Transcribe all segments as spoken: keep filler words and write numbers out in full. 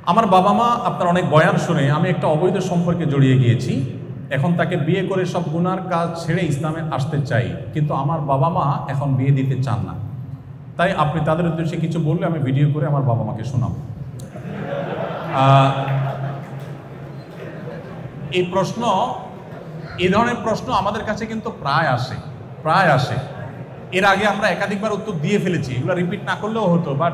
আমার বাবা মা আপনার অনেক বয়ান শুনে আমি একটা অবৈধ সম্পর্কে জড়িয়ে গিয়েছি। এখন তাকে বিয়ে করে সব গুনার কাজ ছেড়ে ইসলামে আসতে চাই, কিন্তু আমার বাবা মা এখন বিয়ে দিতে চান না। তাই আপনি তাদের উদ্দেশ্যে কিছু বললে আমি ভিডিও করে আমার বাবা মাকে শোনাব। এই প্রশ্ন, এই ধরনের প্রশ্ন আমাদের কাছে কিন্তু প্রায় আসে প্রায় আসে এর আগে আমরা একাধিকবার উত্তর দিয়ে ফেলেছি, এগুলো রিপিট না করলেও হতো। বাট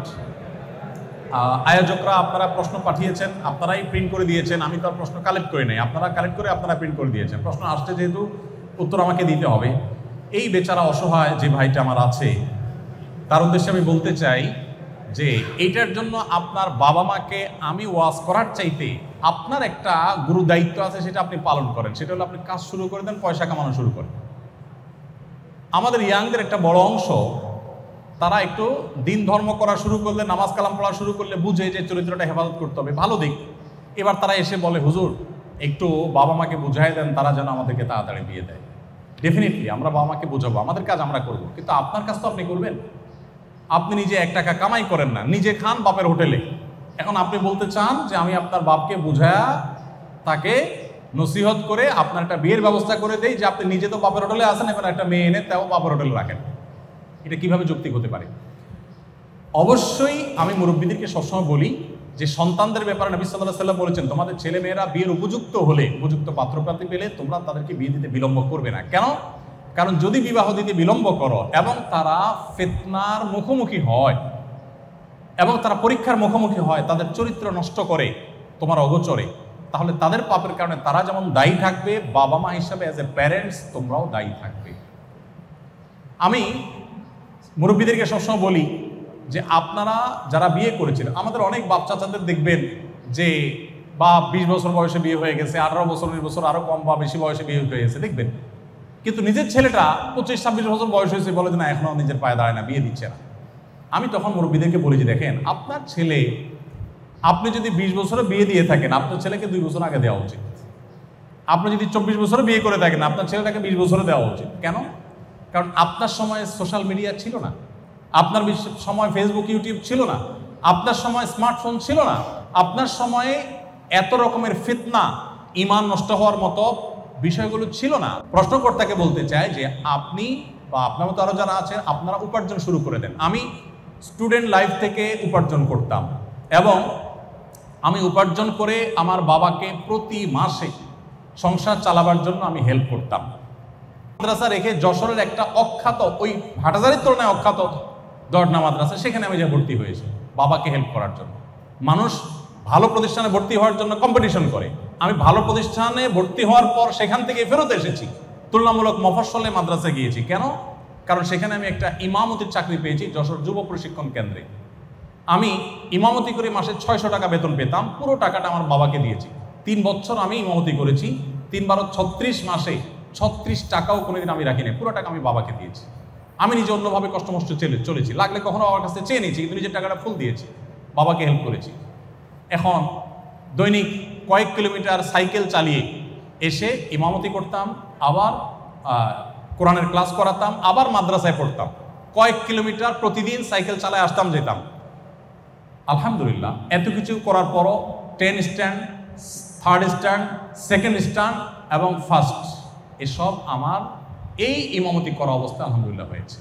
আয়োজকরা আপনারা প্রশ্ন পাঠিয়েছেন, আপনারাই প্রিন্ট করে দিয়েছেন, আমি তো আর প্রশ্ন কালেক্ট করে নাই, আপনারা কালেক্ট করে আপনারা প্রিন্ট করে দিয়েছেন। প্রশ্ন আসছে যেহেতু উত্তর আমাকে দিতে হবে। এই বেচারা অসহায় যে ভাইটা আমার আছে, তার উদ্দেশ্যে আমি বলতে চাই যে এইটার জন্য আপনার বাবা মাকে আমি ওয়াজ করার চাইতে আপনার একটা গুরু দায়িত্ব আছে, সেটা আপনি পালন করেন। সেটা হলো আপনি কাজ শুরু করে দেন, পয়সা কামানো শুরু করেন। আমাদের ইয়াংদের একটা বড় অংশ তারা একটু দিন ধর্ম করা শুরু করলে, নামাজ কালাম পড়া শুরু করলে বুঝে যে চরিত্রটা হেফাজত করতে হবে, ভালো দিক। এবার তারা এসে বলে, হুজুর একটু বাবা মাকে বুঝাই দেন, তারা যেন আমাদেরকে তাড়াতাড়ি বিয়ে দেয়। ডেফিনেটলি আমরা বাবা মাকে বোঝাবো, আমাদের কাজ আমরা করব, কিন্তু আপনার কাজ তো আপনি করবেন। আপনি নিজে এক টাকা কামাই করেন না, নিজে খান বাপের হোটেলে। এখন আপনি বলতে চান যে আমি আপনার বাপকে বুঝায়া তাকে নসিহত করে আপনার একটা বিয়ের ব্যবস্থা করে দেই, যে আপনি নিজে তো বাপের হোটেলে আসেন, এবার একটা মেয়ে এনে তাও বাপের হোটেলে রাখেন। এটা কিভাবে যৌক্তিক হতে পারে? অবশ্যই আমি মুরব্বীদেরকে সবসময় বলি যে সন্তানদের ব্যাপারে নবী সাল্লাল্লাহু আলাইহি ওয়াসাল্লাম বলেছেন, তোমাদের ছেলে মেয়েরা বিয়ের উপযুক্ত হলে, উপযুক্ত পাত্রপাত্রী পেলে তোমরা তাদেরকে বিয়ে দিতে বিলম্ব করবে না। কেন? কারণ যদি বিবাহ দিতে বিলম্ব করো এবং তারা ফিতনার মুখোমুখি হয় এবং তারা পরীক্ষার মুখোমুখি হয়, তাদের চরিত্র নষ্ট করে তোমার অগোচরে, তাহলে তাদের পাপের কারণে তারা যেমন দায়ী থাকবে, বাবা মা হিসাবে অ্যাজ এ প্যারেন্টস তোমরাও দায়ী থাকবে। আমি মুরব্বীদেরকে সবসময় বলি যে আপনারা যারা বিয়ে করেছিলেন, আমাদের অনেক বাপ চাচাদের দেখবেন যে বা বিশ বছর বয়সে বিয়ে হয়ে গেছে, আঠারো বছর উনিশ বছর আরো কম বা বেশি বয়সে বিয়ে হয়ে গেছে দেখবেন, কিন্তু নিজের ছেলেটা পঁচিশ ছাব্বিশ বছর বয়স হয়েছে, বলে যে না এখনো নিজের পায়ে দাঁড়ায় না, বিয়ে দিচ্ছে না। আমি তখন মুরব্বীদেরকে বলি যে দেখেন, আপনার ছেলে, আপনি যদি বিশ বছরে বিয়ে দিয়ে থাকেন, আপনার ছেলেকে দুই বছর আগে দেওয়া উচিত। আপনি যদি চব্বিশ বছরে বিয়ে করে থাকেন, আপনার ছেলেটাকে বিশ বছরে দেওয়া উচিত। কেন? কারণ আপনার সময় সোশ্যাল মিডিয়া ছিল না, আপনার সময় ফেসবুক ইউটিউব ছিল না, আপনার সময় স্মার্টফোন ছিল না, আপনার সময়ে এত রকমের ফিতনা, ঈমান নষ্ট হওয়ার মতো বিষয়গুলো ছিল না। প্রশ্নকর্তাকে বলতে চাই যে আপনি বা আপনার মতো আরো যারা আছেন, আপনারা উপার্জন শুরু করে দেন। আমি স্টুডেন্ট লাইফ থেকে উপার্জন করতাম এবং আমি উপার্জন করে আমার বাবাকে প্রতি মাসে সংসার চালাবার জন্য আমি হেল্প করতাম। মাদ্রাসা রেখে যশোরের একটা অখ্যাত, ওই হাটাজারির তুলনায় অখ্যাত দর্না মাদ্রাসা, সেখানে আমি যে ভর্তি হয়েছি বাবাকে হেল্প করার জন্য। মানুষ ভালো প্রতিষ্ঠানে ভর্তি হওয়ার জন্য কম্পিটিশন করে, আমি ভালো প্রতিষ্ঠানে ভর্তি হওয়ার পর সেখান থেকে ফেরত এসেছি, তুলনামূলক মফস্বলে মাদ্রাসায় গিয়েছি। কেন? কারণ সেখানে আমি একটা ইমামতির চাকরি পেয়েছি যশোর যুব প্রশিক্ষণ কেন্দ্রে। আমি ইমামতি করে মাসে ছয়শো টাকা বেতন পেতাম, পুরো টাকাটা আমার বাবাকে দিয়েছি। তিন বছর আমি ইমামতি করেছি, তিন বারো ছত্রিশ মাসে ছত্রিশ টাকাও কোনোদিন আমি রাখিনি, পুরো টাকা আমি বাবাকে দিয়েছি। আমি নিজে অন্যভাবে কষ্টমষ্ট চলে চলেছি, লাগলে কখনো বাবার কাছে চেয়ে নিয়েছি, কিন্তু নিজের টাকাটা ফুল দিয়েছি, বাবাকে হেল্প করেছি। এখন দৈনিক কয়েক কিলোমিটার সাইকেল চালিয়ে এসে ইমামতি করতাম, আবার কোরআনের ক্লাস করাতাম, আবার মাদ্রাসায় পড়তাম। কয়েক কিলোমিটার প্রতিদিন সাইকেল চালায় আসতাম যেতাম। আলহামদুলিল্লাহ, এত কিছু করার পরও ten stand, third stand, second stand এবং ফার্স্ট, এসব আমার এই ইমামতি করা অবস্থা আলহামদুলিল্লাহ হয়েছে।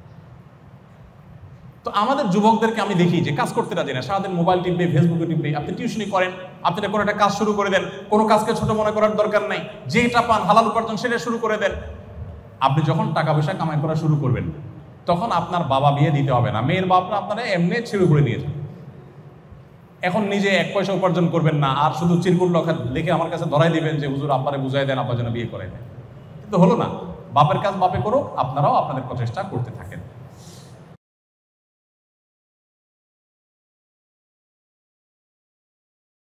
তো আমাদের যুবকদেরকে আমি দেখি যে কাজ করতে রাজি না, সারাদিন মোবাইল টিপবে, ফেসবুকে টিপবে। আপনি টিউশনি করেন, আপনি কোনো একটা কাজ শুরু করে দেন, কোনো কাজকে ছোট মনে করার দরকার নাই, যেটা পান হালাল উপার্জন সেটা শুরু করে দেন। আপনি যখন টাকা পয়সা কামাই করা শুরু করবেন, তখন আপনার বাবা বিয়ে দিতে হবে না, মেয়ের বাপরা আপনারা এমনি ছেড়ে করে নিয়ে যান। এখন নিজে এক পয়সা উপার্জন করবেন না, আর শুধু চিরকুট লেখা লিখে আমার কাছে ধরাই দিবেন যে হুজুর আব্বারে বুঝাই দেন, আব্বার জন্য বিয়ে করে দেন। কিন্তু হলো না, বাপের কাজ বাপে করুক, আপনারাও আপনাদের প্রচেষ্টা করতে থাকেন।